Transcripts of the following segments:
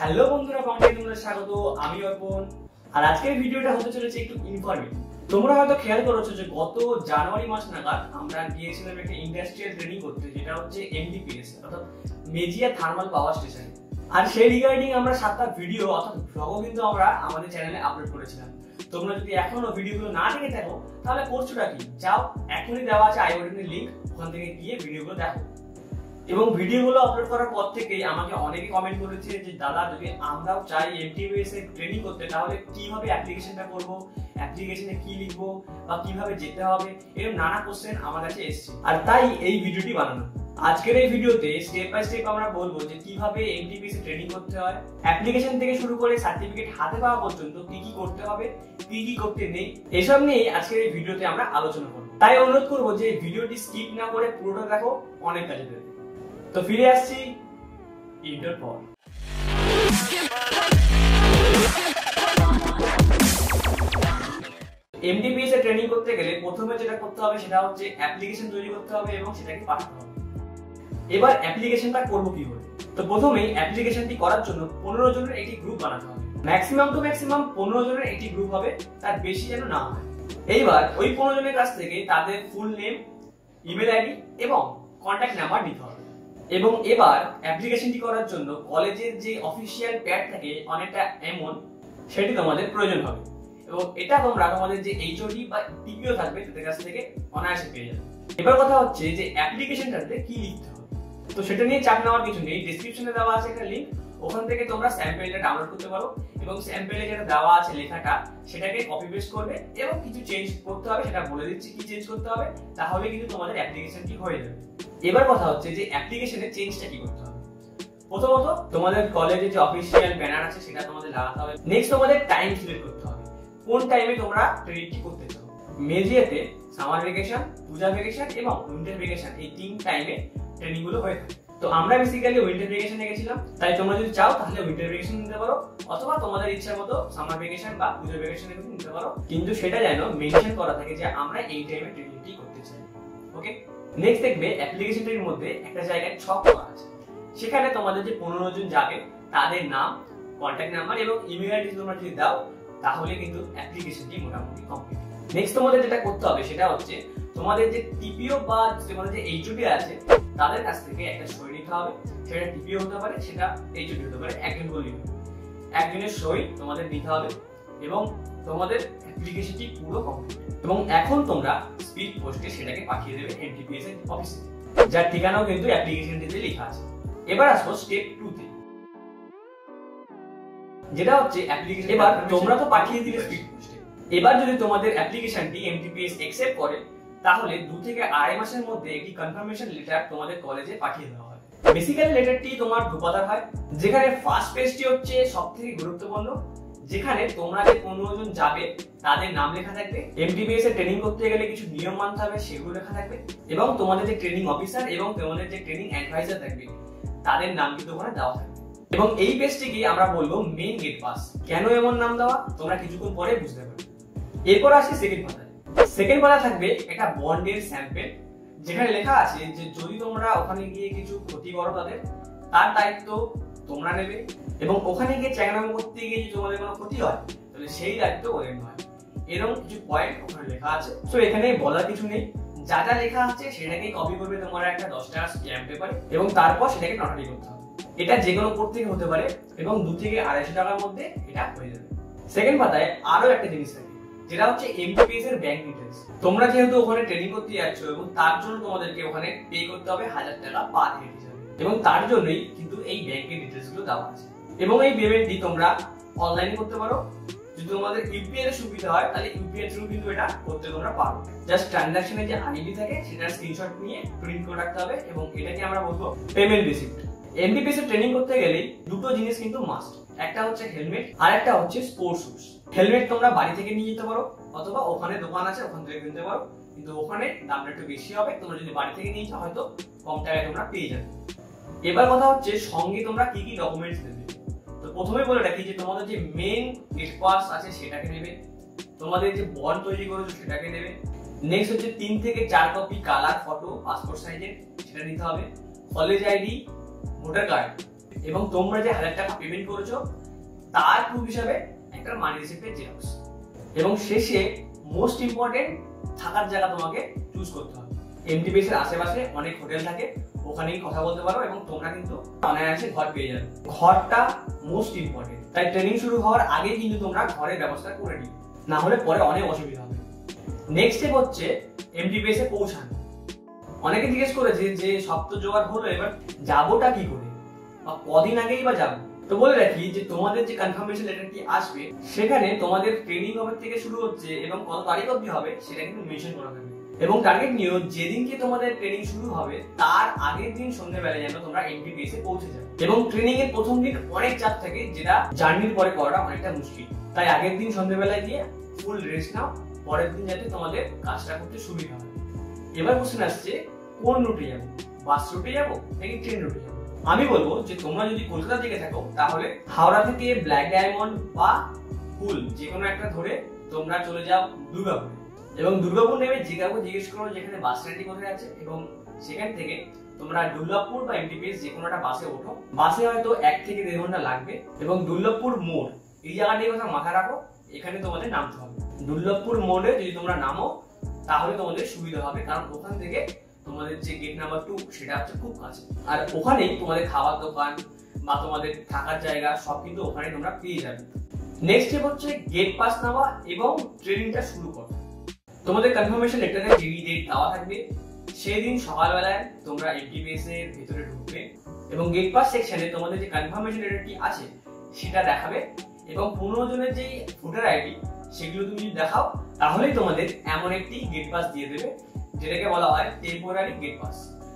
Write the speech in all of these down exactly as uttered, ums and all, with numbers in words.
Hello বন্ধুরা, content তোমাদের স্বাগত। আমি অর্পণ। আর আজকের ভিডিওটা হতে চলেছে একটু ইনফরমেটিভ। তোমরা হয়তো খেয়াল করেছো যে গত জানুয়ারি মাস নাগাদ আমরা গিয়েছিলাম একটা ইন্ডাস্ট্রিয়াল ট্রেনিং করতে, যেটা হচ্ছে এমডিপিএস অর্থাৎ মেজিয়া থার্মাল পাওয়ার স্টেশন। আর সেই রিগার্ডিং আমরা সাতটা ভিডিও অর্থাৎ ব্লগও কিন্তু আমরা আমাদের চ্যানেলে আপলোড করেছিলাম। তোমরা যদি এখনো ভিডিওগুলো না দেখে থাকো তাহলে করছোটা কি, যাও এখনই দেওয়া আছে আই বাটনের লিংক, ওখান থেকে গিয়ে ভিডিওগুলো দেখো। এবং ভিডিওগুলো আপলোড করার পর থেকেই আমাকে অনেকে কমেন্ট করেছে যে দাদা, যদি আমরাও চাই এমটিবিএস এর ট্রেনিং করতে তাহলে কিভাবে অ্যাপ্লিকেশনটা করব, অ্যাপ্লিকেশনে কি লিখবো বা কিভাবে যেতে হবে, এরকম নানা কোশ্চেন আমার কাছে এসেছে। আর তাই এই ভিডিওটি বানানো। আজকের এই ভিডিওতে স্টেপ বাই স্টেপ আমরা বলবো যে কিভাবে এমটিবিএস এর ট্রেনিং করতে হয়, অ্যাপ্লিকেশন থেকে শুরু করে সার্টিফিকেট হাতে পাওয়া পর্যন্ত কি কি করতে হবে, কি কি করতে নেই, এসব নিয়ে আজকের এই ভিডিওতে আমরা আলোচনা করব। তাই অনুরোধ করবো যে ভিডিওটি স্কিপ না করে পুরোটা দেখো, অনেক কাজে দেবে। তো ফিরে আসছি ইন্টার পর। এমডিপিএস এর ট্রেনিং করতে গেলে প্রথমে যেটা করতে হবে সেটা হচ্ছে অ্যাপ্লিকেশন তৈরি করতে হবে এবং সেটাকে পাঠাতে হবে। এবার অ্যাপ্লিকেশনটা করব কি করে? তো প্রথমেই অ্যাপ্লিকেশনটি করার জন্য পনেরো জনের একটি গ্রুপ বানাতে হবে। ম্যাক্সিমাম টু ম্যাক্সিমাম পনেরো জনের একটি গ্রুপ হবে, তার বেশি যেন না হয়। এইবার ওই পনেরো জনের কাছ থেকে তাদের ফুল নেম, ইমেল আইডি এবং কন্ট্যাক্ট নাম্বার নিতে হবে। এবং এবার অ্যাপ্লিকেশনটি করার জন্য কলেজের যে অফিসিয়াল প্যাড থাকে অনেকটা এমন, সেটি তোমাদের প্রয়োজন হবে। এবং এটা তোমরা তোমাদের যে এইচওডি বা টিপিও থাকবে তাদের কাছ থেকে অনায়াসে পেয়ে যাবে। এবার কথা হচ্ছে যে অ্যাপ্লিকেশনটাতে কি লিখতে হবে। তো সেটা নিয়ে চাপ নেওয়ার কিছু নেই, ডেসক্রিপশনে দেওয়া আছে একটা লিংক, ওখান থেকে তোমরা স্যাম্পেলটা ডাউনলোড করতে পারো এবং স্যাম্পেলে যেটা দেওয়া আছে লেখাটা সেটাকে কপি পেস্ট করবে এবং কিছু চেঞ্জ করতে হবে, সেটা বলে দিচ্ছি কি চেঞ্জ করতে হবে, তাহলে কিন্তু তোমাদের অ্যাপ্লিকেশনটি হয়ে যাবে। এবার কথা হচ্ছে যে অ্যাপ্লিকেশনের চেঞ্জটা কি করতে হবে। প্রথমত তোমাদের কলেজে যে অফিসিয়াল ব্যানার আছে সেটা তোমাদের লাগাতে হবে। নেক্সট তোমাদের টাইম সিলেক্ট করতে হবে, কোন টাইমে তোমরা ট্রেনিংটি করতে চাও। মেজিয়াতে সামার ভ্যাকেশন, পূজা ভ্যাকেশন এবং উইন্টার ভ্যাকেশন, এই তিন টাইমে ট্রেনিং গুলো হয়ে থাকে। তো আমরা বেসিক্যালি উইন্টার ভ্যাকেশনে গেছিলাম, তাই তোমরা যদি চাও তাহলে উইন্টার ভ্যাকেশন নিতে পারো, অথবা তোমাদের ইচ্ছা মতো সামার ভ্যাকেশন বা পূজা ভ্যাকেশনে নিতে পারো, কিন্তু সেটা যেন মেনশন করা থাকে যে আমরা এই টাইমে ট্রেনিংটি করতে চাই। ওকে, নেক্সট দেখবে অ্যাপ্লিকেশনটির মধ্যে একটা জায়গায় ছক করা আছে, সেখানে তোমাদের যে পনেরো জন যাবে তাদের নাম, কন্ট্যাক্ট নাম্বার এবং ইমেল আইডি তোমরা যদি দাও তাহলে কিন্তু অ্যাপ্লিকেশনটি মোটামুটি কমপ্লিট। নেক্সট তোমাদের যেটা করতে হবে সেটা হচ্ছে তোমাদের যে টিপিও বা তোমাদের যে এইচওডি আছে তাদের কাছ থেকে একটা সই নিতে হবে। সেটা টিপিও হতে পারে, সেটা এইচওডি হতে পারে, একজন বললেই হবে। একজনের সই তোমাদের নিতে হবে এবং তোমাদের অ্যাপ্লিকেশনটি পুরো কমপ্লিট। এবং এখন তোমরা স্পিড পোস্টে সেটাকে পাঠিয়ে দেবে এমটিপিএস এর অফিসে, যার ঠিকানাও কিন্তু অ্যাপ্লিকেশনটিতে লেখা আছে। এবার আসো স্টেপ টু তে, যেটা হচ্ছে অ্যাপ্লিকেশন। এবার তোমরা তো পাঠিয়ে দিলে স্পিড পোস্টে, এবার যদি তোমাদের অ্যাপ্লিকেশনটি এমটিপিএস অ্যাকসেপ্ট করে তাহলে দু থেকে আড়াই মাসের মধ্যে একটি কনফার্মেশন লেটার তোমাদের কলেজে পাঠিয়ে দেওয়া হয়। বেসিক্যালি লেটারটি তোমার দুপাতার হয়, যেখানে ফার্স্ট পেজটি হচ্ছে সবথেকে গুরুত্বপূর্ণ, যেখানে তোমরা যে পনেরো জন যাবে তাদের নাম লেখা থাকবে, এমটিবিএস এর ট্রেনিং করতে গেলে কিছু নিয়ম মানতে হবে সেগুলো লেখা থাকবে, এবং তোমাদের যে ট্রেনিং অফিসার এবং তোমাদের যে ট্রেনিং অ্যাডভাইজার থাকবে তাদের নাম কিন্তু ওখানে দেওয়া থাকবে। এবং এই পেজটিকে আমরা বলবো মেইন গেট পাস। কেন এমন নাম দেওয়া তোমরা কিছুক্ষণ পরে বুঝতে পারবে। এরপর আসি সেকেন্ড পাতায়। সেকেন্ড পাতা থাকবে একটা বন্ডের স্যাম্পল, যেখানে লেখা আছে যে যদি তোমরা ওখানে গিয়ে কিছু ক্ষতি করো তাদের, তার দায়িত্ব তোমরা নেবে, এবং ওখানে গিয়ে চ্যাংরামো করতে গিয়ে যদি তোমাদের কোনো ক্ষতি হয় তাহলে সেই দায়িত্ব ওদের নয়। এরকম কিছু পয়েন্ট ওখানে লেখা আছে। তো এখানে বলার কিছু নেই, যা যা লেখা আছে সেটাকেই কপি করবে তোমরা একটা দশ টাকা স্ট্যাম্প পেপারে, এবং তারপর সেটাকে নোটারি করতে হবে। এটা যে কোনো কোর্ট থেকে হতে পারে এবং দু থেকে আড়াইশো টাকার মধ্যে এটা হয়ে যাবে। সেকেন্ড পাতায় আরো একটা জিনিস থাকে, যেটা হচ্ছে এমটিপিএস এর ব্যাংক ডিটেইলস। তোমরা যেহেতু ওখানে ট্রেনিং করতে যাচ্ছ এবং তার জন্য তোমাদেরকে ওখানে পে করতে হবে হাজার টাকা পার হেড হিসাবে, এবং তার জন্যই কিন্তু এই ব্যাংকের ডিটেইলস গুলো দেওয়া আছে। এবং এই পেমেন্টটি তোমরা অনলাইনে করতে পারো, যদি তোমাদের ইউপিআই এর সুবিধা হয় তাহলে ইউপিআই থ্রু কিন্তু এটা করতে তোমরা পারো। জাস্ট ট্রানজাকশনের যে আইডি থাকে সেটার স্ক্রিনশট নিয়ে প্রিন্ট করে রাখতে হবে, এবং এটাকে আমরা বলবো পেমেন্ট রিসিপ্ট। এমটিপিএস এর ট্রেনিং করতে গেলে দুটো জিনিস কিন্তু মাস্ট, একটা হচ্ছে হেলমেট আর একটা হচ্ছে স্পোর্টস শুজ। হেলমেট তোমরা বাড়ি থেকে নিয়ে যেতে পারো অথবা ওখানে দোকান আছে ওখান থেকে কিনতে পারো, কিন্তু ওখানে দামটা একটু বেশি হবে। তোমরা যদি বাড়ি থেকে নিয়ে যাও হয়তো কম টাকায় তোমরা পেয়ে যাবে। এবার কথা হচ্ছে সঙ্গে তোমরা কি কি ডকুমেন্টস নেবে। তো প্রথমে বলে রাখি যে তোমাদের যে মেইন গেট পাস আছে সেটাকে নেবে, তোমাদের যে বন্ড তৈরি করেছো সেটাকে নেবে। নেক্সট হচ্ছে তিন থেকে চার কপি কালার ফটো পাসপোর্ট সাইজের, সেটা নিতে হবে। কলেজ আইডি, ভোটার কার্ড এবং তোমরা যে হাজার টাকা পেমেন্ট করেছো তার প্রুফ হিসাবে একটা মানি রিসিপ্টের জেরক্স। এবং শেষে মোস্ট ইম্পর্টেন্ট থাকার জায়গা তোমাকে চুজ করতে হবে। এমটিবিএস এর আশেপাশে অনেক হোটেল থাকে, ওখানেই কথা বলতে পারো এবং তোমরা কিন্তু অনায়াসে ঘর পেয়ে যাবে। ঘরটা মোস্ট ইম্পর্টেন্ট, তাই ট্রেনিং শুরু হওয়ার আগে কিন্তু তোমরা ঘরের ব্যবস্থা করে নিও, না হলে পরে অনেক অসুবিধা হবে। নেক্সট স্টেপ হচ্ছে এমটিবিএস এ পৌঁছানো। অনেকে জিজ্ঞেস করেছে যে সব তো জোগাড় হলো, এবার যাবোটা কি করে বা কদিন আগেই বা যাবো। তো বলে রাখি যে তোমাদের যে কনফার্মেশন লেটারটি আসবে সেখানে তোমাদের ট্রেনিং কবে থেকে শুরু হচ্ছে এবং কত তারিখ অবধি হবে সেটা কিন্তু মেনশন করা থাকবে। এবং টার্গেট নিও যেদিনকে তোমাদের ট্রেনিং শুরু হবে তার আগের দিন সন্ধ্যাবেলায় যেন তোমরা এমটিবিএস এ পৌঁছে যাও। এবং ট্রেনিং এর প্রথম দিন অনেক চাপ থাকে, যেটা জার্নির পরে করাটা অনেকটা মুশকিল। তাই আগের দিন সন্ধ্যাবেলায় গিয়ে ফুল রেস্ট নাও, পরের দিন যাতে তোমাদের কাজটা করতে সুবিধা হয়। এবার কোশ্চেন আসছে কোন রুটে যাবো, বাস রুটে যাবো নাকি ট্রেন রুটে যাবো। আমি বলবো যে তোমরা যদি কলকাতা থেকে থাকো তাহলে হাওড়া থেকে ব্ল্যাক ডায়মন্ড বা হুল যে কোনো একটা ধরে তোমরা চলে যাও দুর্গাপুরে। এবং দুর্গাপুর নেমে যে কাউকে জিজ্ঞেস করো যেখানে বাস স্ট্যান্ডটি কোথায় আছে, এবং সেখান থেকে তোমরা দুর্গাপুর বা এমটিবিএস যে কোনো একটা বাসে ওঠো। বাসে হয়তো এক থেকে দেড় ঘন্টা লাগবে। এবং দুর্লভপুর মোড় এই জায়গাটির কথা মাথায় রাখো, এখানে তোমাদের নামতে হবে। দুর্লভপুর মোড়ে যদি তোমরা নামো তাহলে তোমাদের সুবিধা হবে, কারণ ওখান থেকে তোমাদের যে গেট নাম্বার টু সেটা হচ্ছে খুব কাছে। আর ওখানেই তোমাদের খাবার দোকান বা তোমাদের থাকার জায়গা সব কিন্তু ওখানে তোমরা পেয়ে যাবে। নেক্সট স্টেপ হচ্ছে গেট পাস নেওয়া এবং ট্রেনিংটা শুরু করা। তোমাদের কনফার্মেশন লেটারে যে ডেট দেওয়া থাকবে সেই দিন সকালবেলায় তোমরা এমটিবিএস এর ভিতরে ঢুকবে এবং গেট পাস সেকশনে তোমাদের যে কনফার্মেশন লেটারটি আছে সেটা দেখাবে। এবং পনেরো জনের যে ভোটার আইডি সেগুলো তুমি দেখাও, তাহলেই তোমাদের এমন একটি গেট পাস দিয়ে দেবে যেটাকে বলা হয় টেম্পোরারি গেট পাস।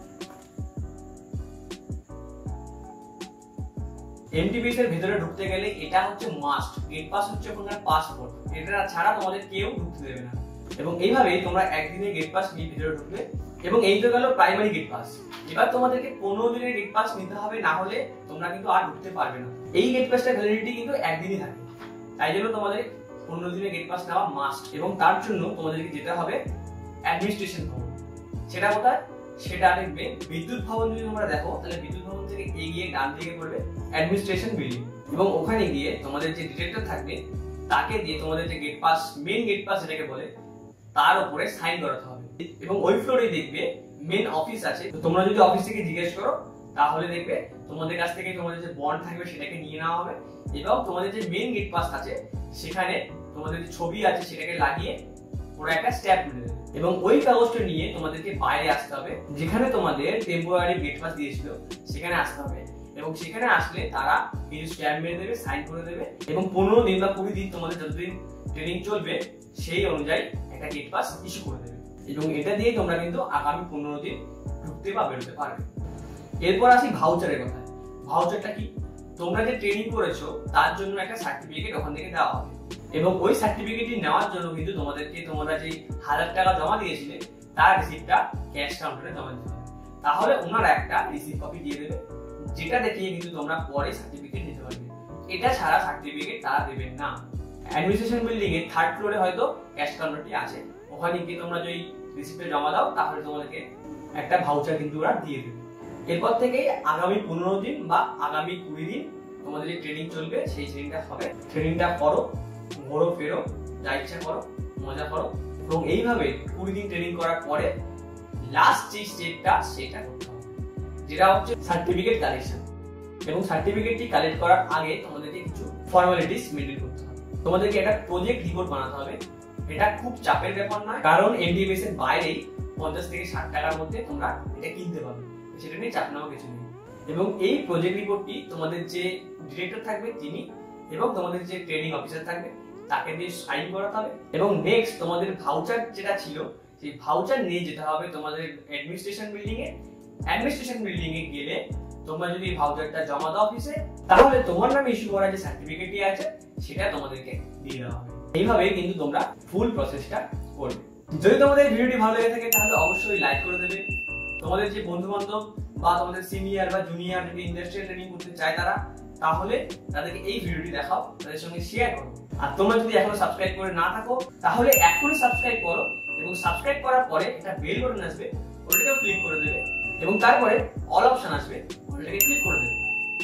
এমটিবিএস এর ভিতরে ঢুকতে গেলে এটা হচ্ছে মাস্ট, গেট পাস হচ্ছে তোমার পাসপোর্ট, এটা ছাড়া তোমাদের কেউ ঢুকতে দেবে না। এবং এইভাবেই তোমরা একদিনে গেট পাস নিয়ে ভিতরে ঢুকবে। এবং এই তো গেল প্রাইমারি গেট পাস। এবার তোমাদেরকে পনেরো দিনের গেট পাস নিতে হবে, না হলে তোমরা কিন্তু আর ঢুকতে পারবে না। এই গেট পাসটা ভ্যালিডিটি কিন্তু একদিনই থাকে, তাই জন্য তোমাদের পনেরো দিনের গেট পাস নেওয়া মাস্ট। এবং তার জন্য তোমাদেরকে যেতে হবে অ্যাডমিনিস্ট্রেশন ভবন। সেটা কোথায়? সেটা দেখবে বিদ্যুৎ ভবন। যদি তোমরা দেখো তাহলে বিদ্যুৎ ভবন থেকে এগিয়ে ডান দিকে পড়বে অ্যাডমিনিস্ট্রেশন বিল্ডিং। এবং ওখানে গিয়ে তোমাদের যে ডিটেক্টর থাকবে তাকে দিয়ে তোমাদের যে gate pass, main gate pass যেটাকে বলে, তার উপরে সাইন করাতে হবে। এবং ওই ফ্লোরে দেখবে মেন অফিস আছে। তোমরা যদি অফিস থেকে জিজ্ঞেস করো তাহলে দেখবে তোমাদের কাছ থেকে তোমাদের যে বন্ড থাকবে সেটাকে নিয়ে নেওয়া হবে। এবং তোমাদের যে মেন গেট পাস আছে সেখানে তোমাদের যে ছবি আছে সেটাকে লাগিয়ে ওরা একটা স্ট্যাম্প তুলে দেবে। এবং ওই কাগজটা নিয়ে তোমাদেরকে বাইরে আসতে হবে, যেখানে তোমাদের টেম্পোরারি গেট পাস দিয়েছিল সেখানে আসতে হবে। এবং সেখানে আসলে তারা কিছু স্ট্যাম্প মেরে দেবে, সাইন করে দেবে। এবং পনেরো দিন বা কুড়ি দিন তোমাদের যতদিন ট্রেনিং চলবে সেই অনুযায়ী একটা গেট পাস ইস্যু করে দেবে। এবং এটা দিয়ে তোমরা কিন্তু আগামী পনেরো দিন ঢুকতে বা বেরোতে পারবে। এরপর আসি ভাউচারের কথা। ভাউচারটা কি? তোমরা যে ট্রেনিং করেছো তার জন্য একটা সার্টিফিকেট ওখান থেকে দেওয়া হবে। এবং ওই সার্টিফিকেটটি নেওয়ার জন্য কিন্তু তোমাদেরকে তোমরা যে হাজার টাকা জমা দিয়েছিলে তার রিসিপ্টটা ক্যাশ কাউন্টারে জমা দিতে হবে। তাহলে ওনারা একটা রিসিপ্ট কপি দিয়ে দেবে, যেটা দেখিয়ে কিন্তু তোমরা পরে সার্টিফিকেট নিতে পারবে। এটা ছাড়া সার্টিফিকেট তারা দেবেন না। অ্যাডমিনিস্ট্রেশন বিল্ডিং এর থার্ড ফ্লোরে হয়তো ক্যাশ কাউন্টারটি আছে, ওখানে গিয়ে তোমরা যদি রিসিপ্টে জমা দাও তাহলে তোমাদেরকে একটা ভাউচার কিন্তু ওরা দিয়ে দেবে। এরপর থেকে আগামী পনেরো দিন বা আগামী কুড়ি দিন তোমাদের যে ট্রেনিং চলবে সেই ট্রেনিংটা হবে। ট্রেনিংটা করো, ঘোরো ফেরো, যা ইচ্ছা করো, মজা করো। এবং এইভাবে কুড়ি দিন ট্রেনিং করার পরে লাস্ট যে স্টেপটা সেটা করতে হবে, যেটা হচ্ছে সার্টিফিকেট কালেকশন। এবং সার্টিফিকেটটি কালেক্ট করার আগে তোমাদেরকে কিছু ফর্মালিটিস মেনটেন করতে হবে। তোমাদেরকে একটা প্রজেক্ট রিপোর্ট বানাতে হবে। এটা খুব চাপের ব্যাপার নয়, কারণ এমটিবিএস এর বাইরেই পঞ্চাশ থেকে ষাট টাকার মধ্যে তোমরা এটা কিনতে পারবে, সেটা নিয়ে চাপ নেওয়া কিছু নেই। এবং এই প্রজেক্ট রিপোর্টটি তোমাদের যে ডিরেক্টর থাকবে তিনি এবং তোমাদের যে ট্রেনিং অফিসার থাকবে তাকে দিয়ে সাইন করাতে হবে। এবং নেক্সট তোমাদের ভাউচার যেটা ছিল সেই ভাউচার নিয়ে যেতে হবে তোমাদের অ্যাডমিনিস্ট্রেশন বিল্ডিং এ। অ্যাডমিনিস্ট্রেশন বিল্ডিং এ গেলে তোমরা যদি ভাউচারটা জমা দাও অফিসে, তাহলে তোমার নামে ইস্যু করা যে সার্টিফিকেটটি আছে সেটা তোমাদেরকে দিয়ে দেওয়া হবে। এইভাবে কিন্তু তোমরা ফুল প্রসেসটা করবে। যদি তোমাদের ভিডিওটি ভালো লেগে থাকে তাহলে অবশ্যই লাইক করে দেবে। তোমাদের যে বন্ধু বান্ধব বা তোমাদের সিনিয়র বা জুনিয়র যদি ইন্ডাস্ট্রিয়াল ট্রেনিং করতে চায় তারা, তাহলে তাদেরকে এই ভিডিওটি দেখাও, তাদের সঙ্গে শেয়ার করো। আর তোমরা যদি এখনো সাবস্ক্রাইব করে না থাকো তাহলে এখনই সাবস্ক্রাইব করো। এবং সাবস্ক্রাইব করার পরে একটা বেল বাটন আসবে, ওটাকেও ক্লিক করে দেবে। এবং তারপরে অল অপশন আসবে, ওটাকে ক্লিক করে দেবে।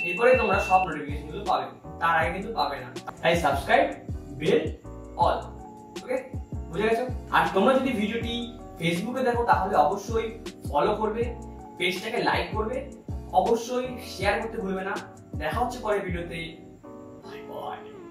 এরপরে তোমরা সব নোটিফিকেশন গুলো পাবে, তার আগে কিন্তু পাবে না। তাই সাবস্ক্রাইব, বেল, অল। ওকে, বুঝে গেছো? আর তোমরা যদি ভিডিওটি ফেসবুকে দেখো তাহলে অবশ্যই ফলো করবে, পেজটাকে লাইক করবে, অবশ্যই শেয়ার করতে ভুলবে না। দেখা হচ্ছে পরের ভিডিওতে। Bye by.